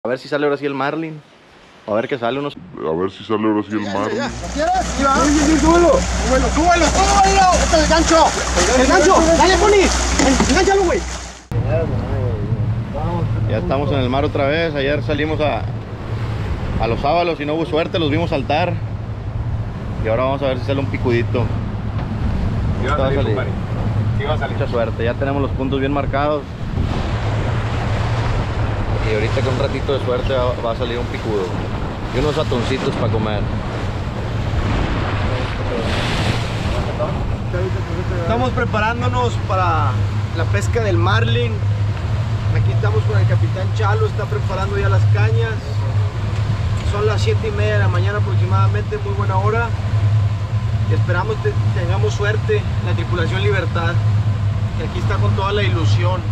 A ver si sale ahora sí el marlin. A ver qué sale unos. A ver si sale ahora sí el marlin. ¿Quieres? Sí, súbelo. Súbelo. ¡El gancho! ¡El gancho! ¡Dale, Pony! ¡Engánchalo, güey! Ya estamos en el mar otra vez. Ayer salimos a los sábalos y no hubo suerte, los vimos saltar. Y ahora vamos a ver si sale un picudito. Sí va a salir, compadre. Sí va a salir. Mucha suerte, ya tenemos los puntos bien marcados. Y ahorita con un ratito de suerte va a salir un picudo. Y unos atuncitos para comer. Estamos preparándonos para la pesca del marlin. Aquí estamos con el capitán Chalo, está preparando ya las cañas. Son las 7:30 de la mañana aproximadamente, muy buena hora. Y esperamos que tengamos suerte, la tripulación Libertad, que aquí está con toda la ilusión.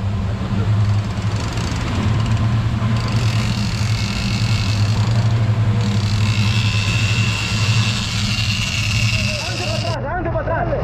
Háganse para atrás.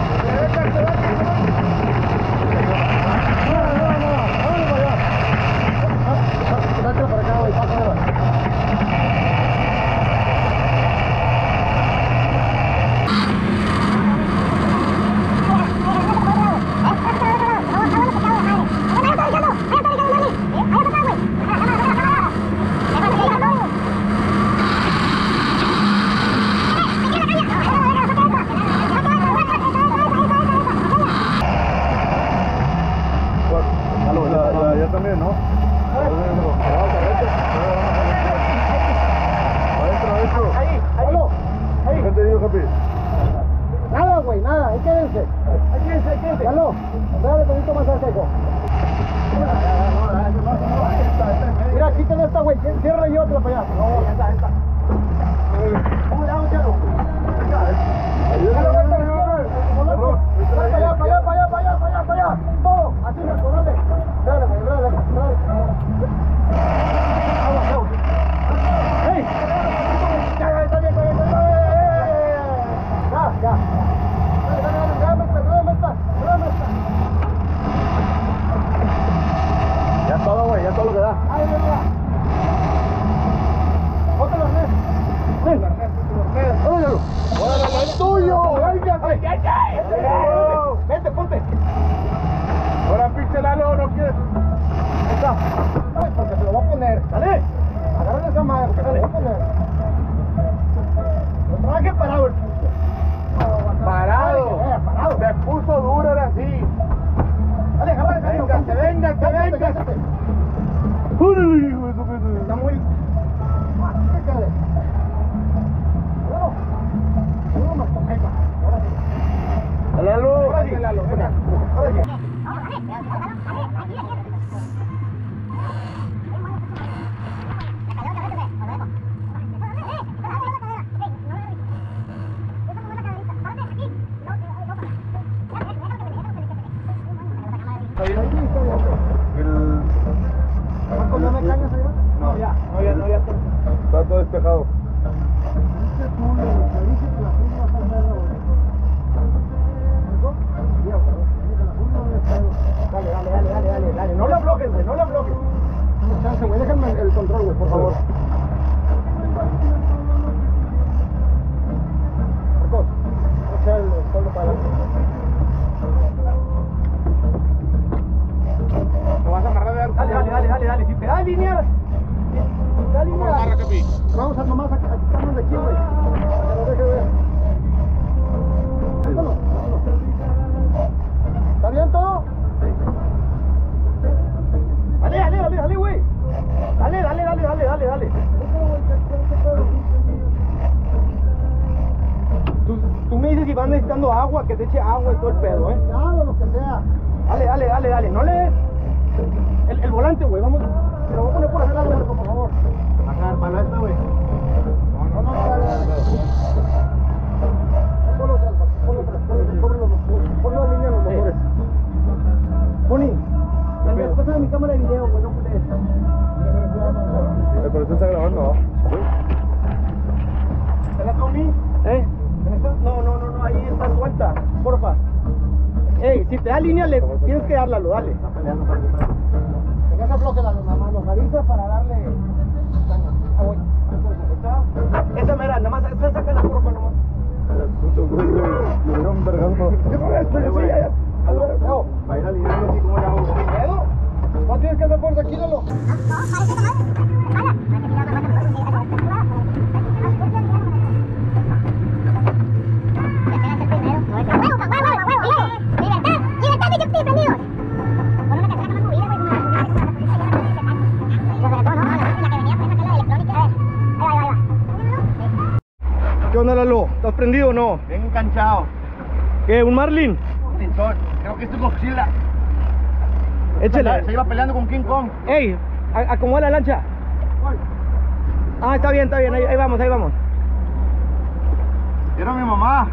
Ya también, ¿no? Ahí. ¿Qué te digo, Capi? Nada, güey, nada, ahí quédense. Chalo, dale tantito más al seco. Mira, quiten esta, güey, cierra y otra para allá. No, ya está. Para allá. Todo, así me conoce. Dale. ¡Hey! Ya, está bien. Ya. Ya todo, güey, ya todo lo que da. Ahí, mira. Ponte los redes. ¡Órale, es tuyo! Vente, ponte. Ahora, pinche Lalo, ¿no quieres? Ahí está. Ay, porque se lo va a poner. Dale. Agárrale esa madre, porque se lo va a poner. Lo traje parado el puto. Parado. Parado. Se puso duro ahora sí. Dale, jálale. Venga. ¡Órale, hijo de su puta! Está muy... Quédale. Bueno, más toqueta. Ahora sí, Lalo. Venga. Ahora sí. ¿No me cañas allá? No, ya. Está todo despejado. Dale. No la bloques, güey, no la bloques. Chance, güey, déjame el control, güey, por favor. Marcos, echa el solo para adelante. ¿Lo vas a amarrar de alto? Dale. Si te da línea. Vamos a nomás a quitarnos de aquí, güey. Que lo deje ver. Vámonos. ¿Está bien todo? Dale, güey. Dale. Tú me dices si van necesitando agua, que te eche agua y todo el pedo, Claro, lo que sea. Dale. No le... El volante, güey, vamos. Se lo voy a poner por hacer algo, por favor. Ajá, para esto, güey. No, dale. Ponlo en línea los motores. Pony, pásame mi cámara de video, güey, no puedes. Pero usted está grabando, ¿no? ¿Te la comí? No, ahí está suelta, porfa. Ey, si te da línea, tienes que darla, dale. Que no se afloje la mamá, avisa para darle caña. Ah, voy. Esa mera, nada más, esa saca la curva nomás. Le dieron vergazo. Va a ir alineando así como ya hago. No tienes que hacer fuerza, quítalo. ¿Qué onda, Lalo? ¿Estás prendido o no? Bien enganchado. ¿Qué? ¿Un Marlin? Creo que esto es Godzilla. Échale. Se iba peleando con King Kong. ¡Ey! Acomoda la lancha. Ah, está bien, ahí vamos, ahí vamos. Era mi mamá.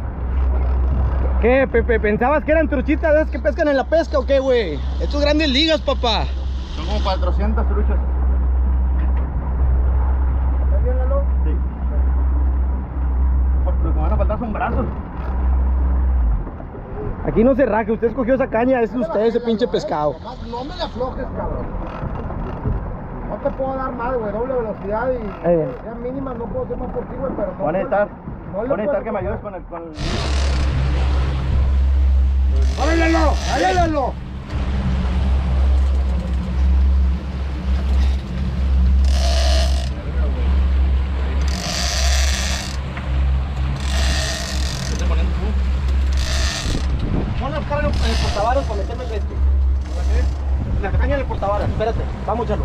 ¿Qué, Pepe? ¿Pensabas que eran truchitas de esas que pescan en la pesca o qué, güey? Estos grandes ligas, papá. Son como 400 truchas. ¿Estás bien, Lalo? Sí. Lo que van a faltar son brazos. Aquí no se raje, usted escogió esa caña, es usted ese pinche pescado. No me la aflojes, cabrón. No te puedo dar más, güey. Doble velocidad y ya mínima no puedo hacer más por ti, güey, pero no. Voy a necesitar, no le voy a necesitar puedo- que me ayudes con el... ¡Ábrelelo! ¡Ábrelelo! Pon las cargas en el portavaras para meterme el este. La caña en el portavaras, espérate, vamos, Chalo.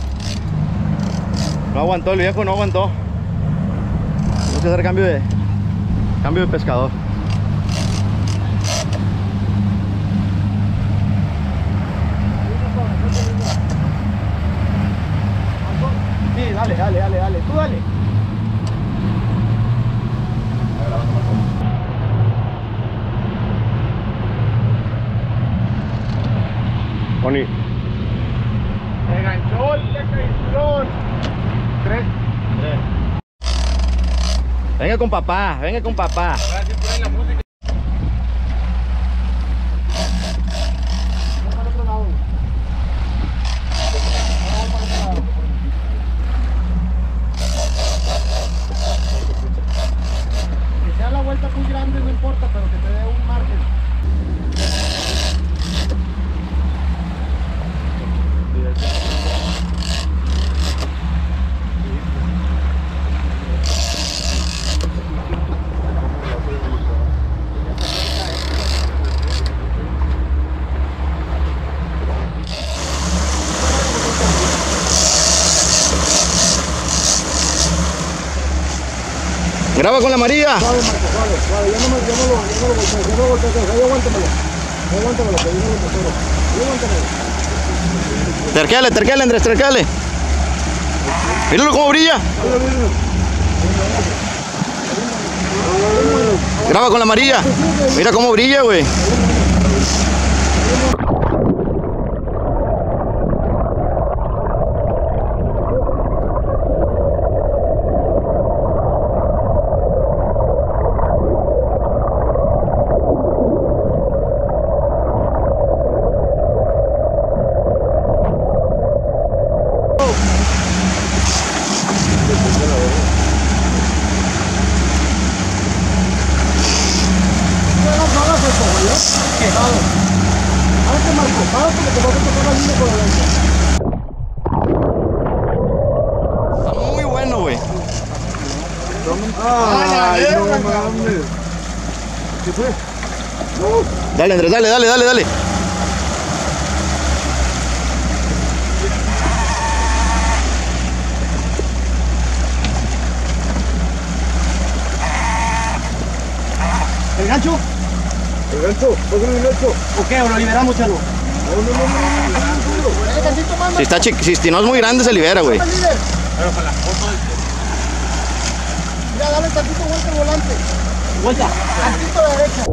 No aguantó el viejo, no aguantó. Tengo que hacer cambio de pescador. Sí, dale, tú dale. Oni. ¡Enganchó el caizón! 3. Venga con papá, venga con papá. Que sea la vuelta muy grande, no importa, pero que te dé un margen. Graba con la María. Suave, Marco, suave. Ya no lo voltees. Ahí aguántamelo. Aguántamelo, que viene el motero. Ahí aguántamelo. Terqueale, Andrés, terqueale. Míralo cómo brilla. Graba con la María. Mira cómo brilla, güey. Párate, Marco, párate, que te vas a tocar la línea con la lancha. Está muy bueno, güey. ¡Ay, no mames! ¿Qué fue? Dale, Andrés, dale. ¿El gancho? El gancho, pásame el gancho. ¿O qué? ¿O lo liberamos, Chalo? Dale tantito más, Si está si no es muy grande, se libera, güey. líder. Mira, dale tantito vuelta al volante. Vuelta. Tantito a la derecha.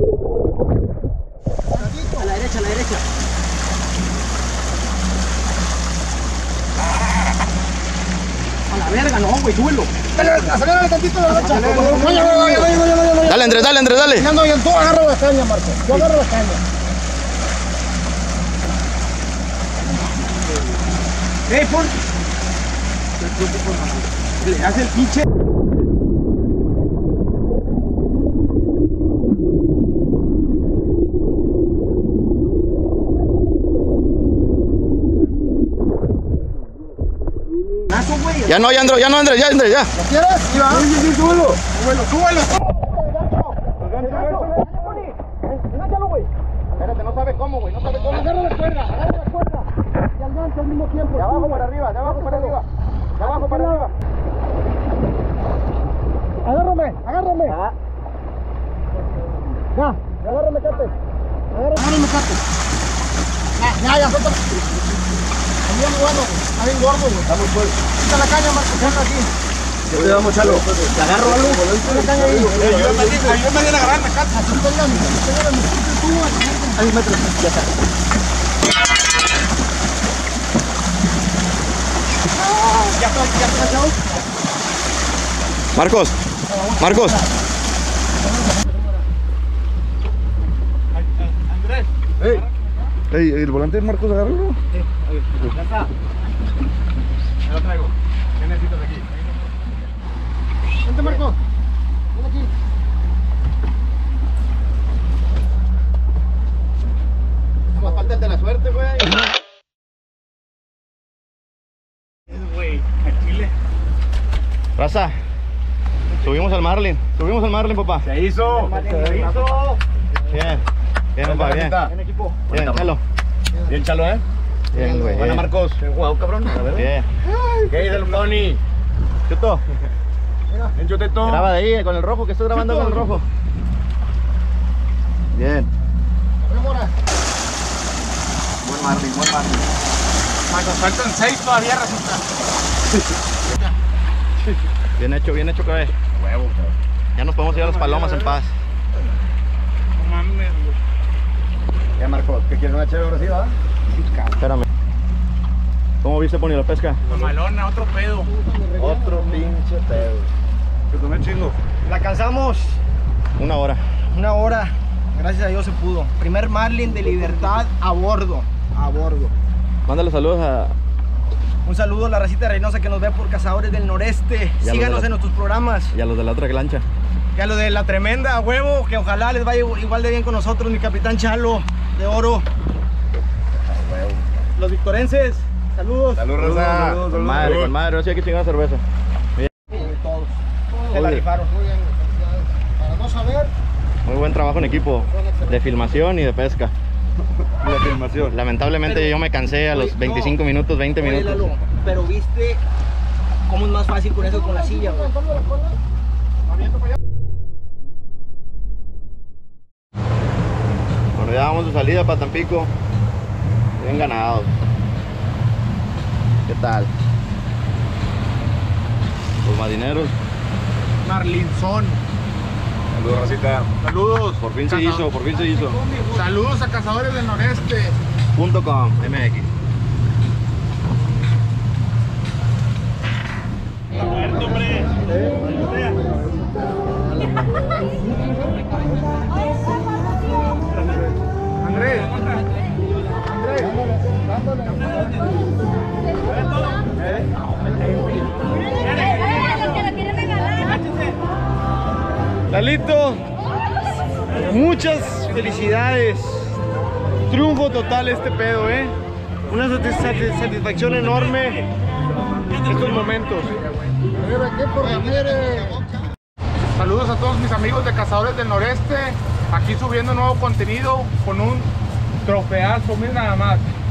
A la derecha. la verga, no, güey, súbelo. Acelérale tantito la derecha. Dale, Andrés, dale, Andrés, dale. Ya no, ya tú agarra la caña, Marco. Yo agarro la caña. Pon. Le hace el pinche. Ya no, Andrés, ya. ¿Lo quieres? Sí, va. Sí, súbelo. Súbelo. Engáñalo, güey. Espérate, no sabe cómo, güey, no sabe cómo. Agarra la cuerda. Y al gancho al mismo tiempo. De abajo para arriba, de abajo para arriba. De abajo para arriba. Agárrame. Ya, agárrame, Cate. Agárrame, Cate. Ya, suelta. Está bien bueno, güey. Está bien gordo, güey. Está muy fuerte. Quita la caña, Marco, que anda aquí. Yo te damos, Chalo. Te agarro algo. Quita la caña ahí. Ayúdame a agarrarme, Cat. Ahí, mételo. Ya está. Ya está, Chalo. Marcos. Andrés. Ey, el volante de Marcos, agárralo. Ya está. Ya lo traigo. ¿Qué necesitas aquí? Vente, Marco. Ven aquí. Más falta el de la suerte, güey. Güey, a Chile. Raza, subimos al Marlin, papá. Se hizo. Bien, papá, bien. Bien, equipo. Bien, Chalo. Bien, Chalo, ¿eh? Bien, güey. Buena, Marcos. Bien jugado, cabrón. A ver. Bien. ¿Qué dice el Tony? Chuto, Ven, Choteto. graba de ahí con el rojo, que estoy grabando con el rojo. Bien. Buen Marlin. Nos faltan 6 todavía, resulta. Bien hecho, cabrón. Huevo, cabrón. Ya nos podemos ir a las palomas en paz. No mames, güey. Ya, Marcos, ¿qué quieres? ¿Una chévere ahora sí, va? Espérame. ¿Cómo viste, Pony, la pesca? Mamalona, otro pedo. Otro pinche pedo. Que tomé chingo. La alcanzamos 1 hora. 1 hora. Gracias a Dios se pudo. Primer Marlin de Libertad a bordo. Mándale saludos a... Un saludo a la racita de Reynosa que nos ve por Cazadores del Noreste. Y a Síganos los de la- en nuestros programas. y a los de la otra lancha. Y a lo de la tremenda, huevo, que ojalá les vaya igual de bien con nosotros, mi capitán Chalo de oro. Los victorenses, saludos. Salud, raza. Con madre, ahora sí hay que chingar cerveza. Todos. Se la rifaron. Muy bien, felicidades. Para no saber, Muy buen trabajo en equipo, de filmación y de pesca. La filmación. Lamentablemente yo me cansé a los 25 minutos, 20 Oye, minutos. Lalo, pero viste cómo es más fácil con eso con la silla, güey. Bueno, ya vamos de salida para Tampico. Bien ganados. ¿Qué tal? Los marineros. Marlinson. Saludos, racita. saludos. Por fin se hizo. Saludos a Cazadores del Noreste. .com MX. Andrés. Lalito, muchas felicidades. Triunfo total este pedo, una satisfacción enorme estos momentos. Saludos a todos mis amigos de Cazadores del Noreste. Aquí subiendo nuevo contenido con un trofeazo, miren nada más.